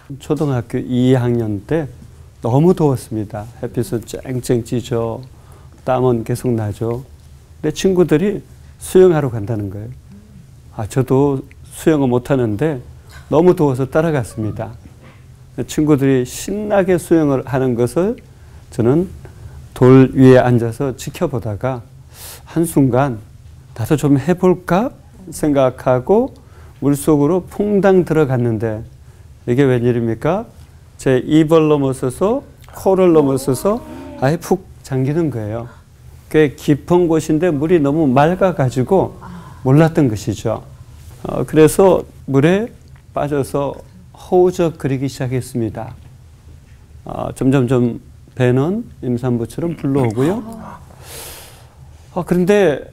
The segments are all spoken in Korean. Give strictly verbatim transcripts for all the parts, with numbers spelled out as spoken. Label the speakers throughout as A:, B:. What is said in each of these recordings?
A: 초등학교 이 학년 때 너무 더웠습니다. 햇빛은 쨍쨍 찌죠. 땀은 계속 나죠. 내 친구들이 수영하러 간다는 거예요. 아, 저도 수영을 못하는데 너무 더워서 따라갔습니다. 친구들이 신나게 수영을 하는 것을 저는 돌 위에 앉아서 지켜보다가 한순간 나도 좀 해볼까 생각하고 물속으로 퐁당 들어갔는데 이게 웬일입니까? 제 입을 넘어서서 코를 넘어서서 아예 푹 잠기는 거예요. 꽤 깊은 곳인데 물이 너무 맑아가지고 몰랐던 것이죠. 어, 그래서 물에 빠져서 허우적거리기 시작했습니다. 어, 점점점 배는 임산부처럼 불러오고요. 어, 그런데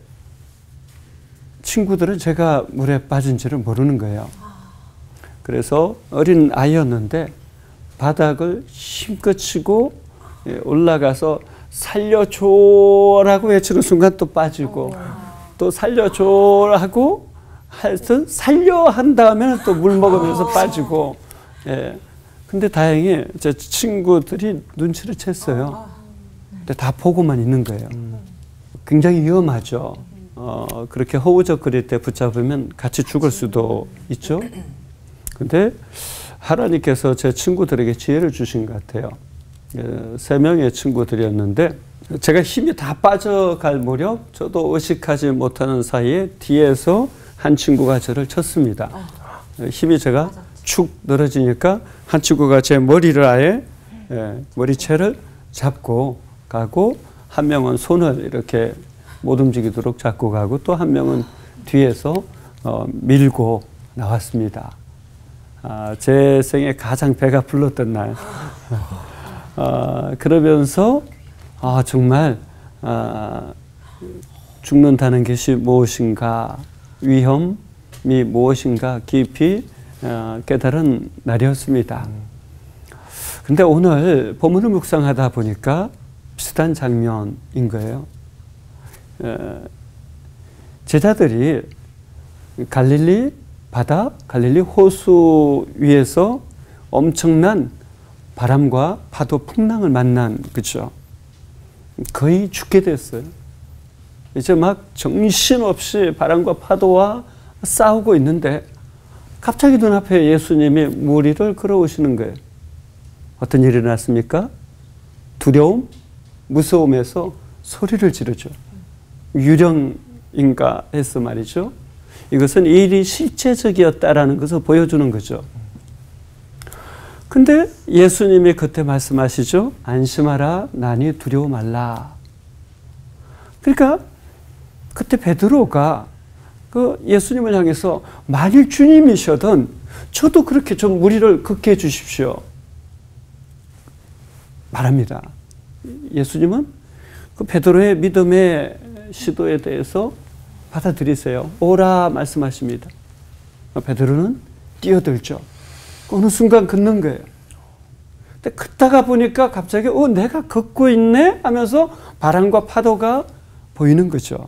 A: 친구들은 제가 물에 빠진 줄을 모르는 거예요. 그래서 어린 아이였는데 바닥을 힘껏 치고 올라가서 살려줘라고 외치는 순간 또 빠지고 또 살려줘라고 하여튼 살려 한 다음에는 또 물 먹으면서 빠지고. 예. 근데 다행히 제 친구들이 눈치를 챘어요. 근데 다 보고만 있는 거예요. 굉장히 위험하죠. 어, 그렇게 허우적거릴 때 붙잡으면 같이 죽을 수도 있죠. 근데 하나님께서 제 친구들에게 지혜를 주신 것 같아요. 예, 세 명의 친구들이었는데 제가 힘이 다 빠져갈 무렵 저도 의식하지 못하는 사이에 뒤에서 한 친구가 저를 쳤습니다. 힘이 제가 축 늘어지니까 한 친구가 제 머리를 아예 예, 머리채를 잡고 가고 한 명은 손을 이렇게 못 움직이도록 잡고 가고 또 한 명은 뒤에서 어, 밀고 나왔습니다. 아, 제 생에 가장 배가 불렀던 날. 아, 그러면서 아, 정말 아, 죽는다는 것이 무엇인가, 위험이 무엇인가 깊이 아, 깨달은 날이었습니다. 근데 오늘 본문을 묵상하다 보니까 비슷한 장면인 거예요. 에, 제자들이 갈릴리 바다, 갈릴리 호수 위에서 엄청난 바람과 파도 풍랑을 만난, 그죠? 거의 죽게 됐어요. 이제 막 정신없이 바람과 파도와 싸우고 있는데 갑자기 눈앞에 예수님이 물 위를 걸어오시는 거예요. 어떤 일이 났습니까? 두려움, 무서움에서 소리를 지르죠. 유령인가 해서 말이죠. 이것은 일이 실제적이었다라는 것을 보여주는 거죠. 근데 예수님이 그때 말씀하시죠. 안심하라, 나니 두려워 말라. 그러니까 그때 베드로가 그 예수님을 향해서 만일 주님이셔든 저도 그렇게 좀 무리를 걷게 해주십시오 말합니다. 예수님은 그 베드로의 믿음의 시도에 대해서 받아들이세요. 오라 말씀하십니다. 베드로는 뛰어들죠. 어느 순간 걷는 거예요. 근데 걷다가 보니까 갑자기 어 내가 걷고 있네 하면서 바람과 파도가 보이는 거죠.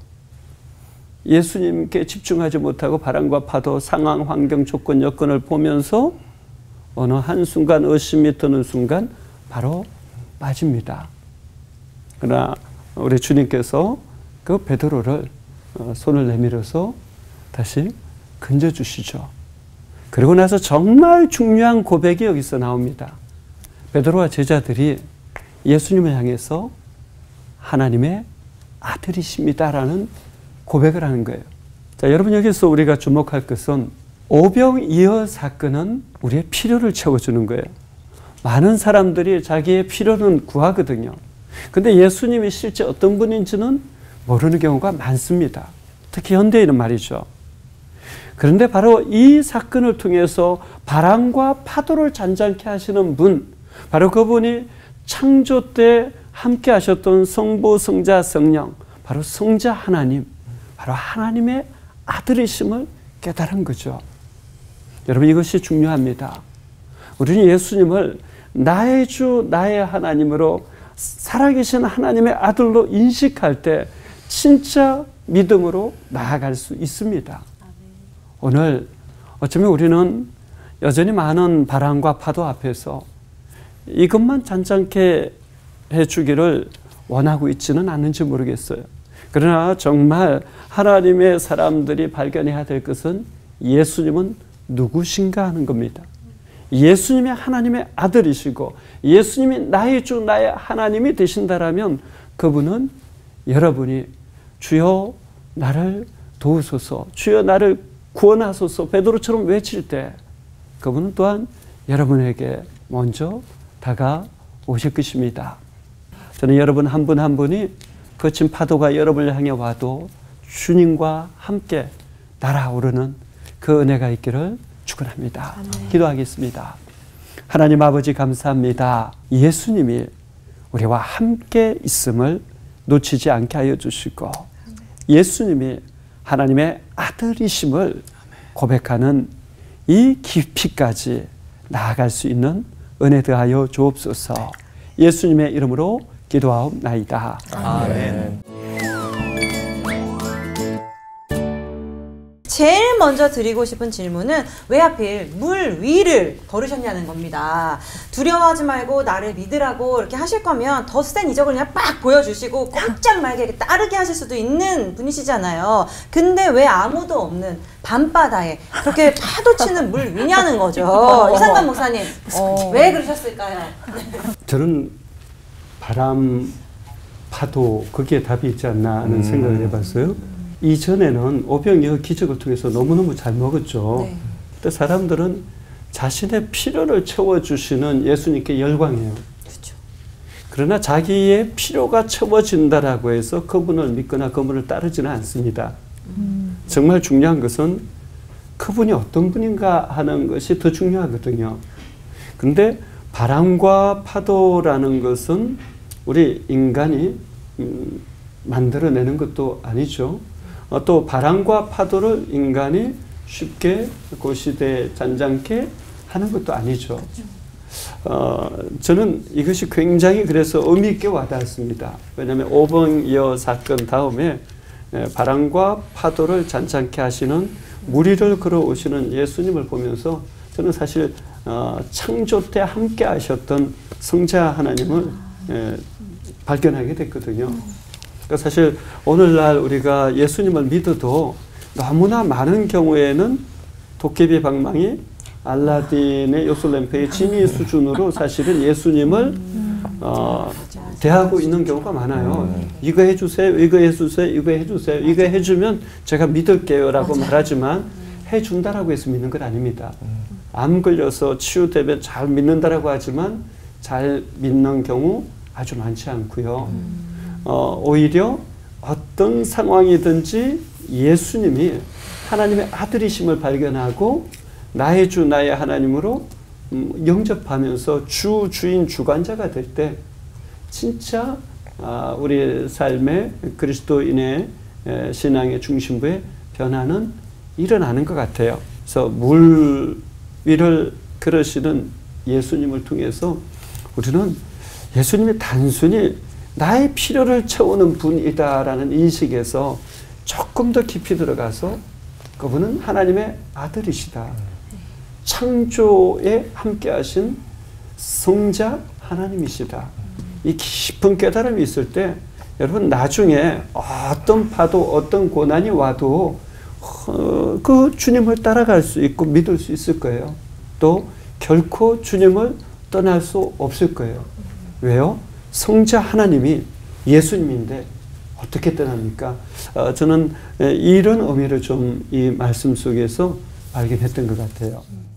A: 예수님께 집중하지 못하고 바람과 파도, 상황, 환경, 조건, 여건을 보면서 어느 한순간 의심이 드는 순간 바로 빠집니다. 그러나 우리 주님께서 그 베드로를 손을 내밀어서 다시 건져주시죠. 그리고 나서 정말 중요한 고백이 여기서 나옵니다. 베드로와 제자들이 예수님을 향해서 하나님의 아들이십니다라는 고백을 하는 거예요. 자, 여러분 여기서 우리가 주목할 것은 오병이어 사건은 우리의 필요를 채워주는 거예요. 많은 사람들이 자기의 필요는 구하거든요. 근데 예수님이 실제 어떤 분인지는 모르는 경우가 많습니다. 특히 현대인은 말이죠. 그런데 바로 이 사건을 통해서 바람과 파도를 잔잔케 하시는 분, 바로 그분이 창조 때 함께 하셨던 성부, 성자, 성령, 바로 성자 하나님, 바로 하나님의 아들이심을 깨달은 거죠. 여러분 이것이 중요합니다. 우리는 예수님을 나의 주, 나의 하나님으로 살아계신 하나님의 아들로 인식할 때 진짜 믿음으로 나아갈 수 있습니다. 오늘 어쩌면 우리는 여전히 많은 바람과 파도 앞에서 이것만 잔잔케 해주기를 원하고 있지는 않는지 모르겠어요. 그러나 정말 하나님의 사람들이 발견해야 될 것은 예수님은 누구신가 하는 겁니다. 예수님이 하나님의 아들이시고 예수님이 나의 주 나의 하나님이 되신다라면 그분은 여러분이 주여 나를 도우소서, 주여 나를 구원하소서 베드로처럼 외칠 때 그분은 또한 여러분에게 먼저 다가오실 것입니다. 저는 여러분 한 분 한 분이 거친 파도가 여러분을 향해 와도 주님과 함께 날아오르는 그 은혜가 있기를 축원합니다. 아멘. 기도하겠습니다. 하나님 아버지 감사합니다. 예수님이 우리와 함께 있음을 놓치지 않게 하여 주시고 예수님이 하나님의 아들이심을 고백하는 이 깊이까지 나아갈 수 있는 은혜 더하여 주옵소서. 예수님의 이름으로 기도하옵나이다.
B: 아멘. 제일 먼저 드리고 싶은 질문은 왜 하필 물 위를 걸으셨냐는 겁니다. 두려워하지 말고 나를 믿으라고 이렇게 하실 거면 더 센 이적을 그냥 빡 보여주시고 꼼짝 말게 따르게 하실 수도 있는 분이시잖아요. 근데 왜 아무도 없는 밤바다에 그렇게 파도 치는 물 위냐는 거죠. 이상관 목사님, 어. 왜 그러셨을까요?
A: 저는 바람, 파도 거기에 답이 있지 않나 하는 음. 생각을 해봤어요. 이전에는 오병이어 기적을 통해서 너무너무 잘 먹었죠. 네. 근데 사람들은 자신의 필요를 채워주시는 예수님께 열광해요. 그렇죠. 그러나 자기의 필요가 채워진다라고 해서 그분을 믿거나 그분을 따르지는 않습니다. 음. 정말 중요한 것은 그분이 어떤 분인가 하는 것이 더 중요하거든요. 근데 바람과 파도라는 것은 우리 인간이 음, 만들어내는 것도 아니죠. 어, 또 바람과 파도를 인간이 쉽게 고시대 잔잔케 하는 것도 아니죠. 어, 저는 이것이 굉장히 그래서 의미 있게 와닿았습니다. 왜냐하면 오병이어 사건 다음에 바람과 파도를 잔잔케 하시는 물 위를 걸어오시는 예수님을 보면서 저는 사실 어, 창조 때 함께 하셨던 성자 하나님을 예, 발견하게 됐거든요. 그러니까 사실 오늘날 우리가 예수님을 믿어도 너무나 많은 경우에는 도깨비 방망이, 알라딘의 요술램프의 지니 수준으로 사실은 예수님을 어, 대하고 있는 경우가 많아요. 이거 해주세요, 이거 해주세요, 이거 해주세요, 이거 해주면 제가 믿을게요 라고 말하지만 해준다라고 해서 믿는 건 아닙니다. 암 걸려서 치유되면 잘 믿는다라고 하지만 잘 믿는 경우 아주 많지 않고요. 어, 오히려 어떤 상황이든지 예수님이 하나님의 아들이심을 발견하고 나의 주 나의 하나님으로 음, 영접하면서 주 주인 주관자가 될 때 진짜 아, 우리 삶의 그리스도인의 에, 신앙의 중심부에 변화는 일어나는 것 같아요. 그래서 물 위를 걸으시는 예수님을 통해서 우리는 예수님이 단순히 나의 필요를 채우는 분이다라는 인식에서 조금 더 깊이 들어가서 그분은 하나님의 아들이시다. 창조에 함께하신 성자 하나님이시다. 이 깊은 깨달음이 있을 때 여러분 나중에 어떤 파도 어떤 고난이 와도 어, 그 주님을 따라갈 수 있고 믿을 수 있을 거예요. 또 결코 주님을 떠날 수 없을 거예요. 왜요? 성자 하나님이 예수님인데 어떻게 떠납니까? 어, 저는 이런 의미를 좀 이 말씀 속에서 발견했던 것 같아요.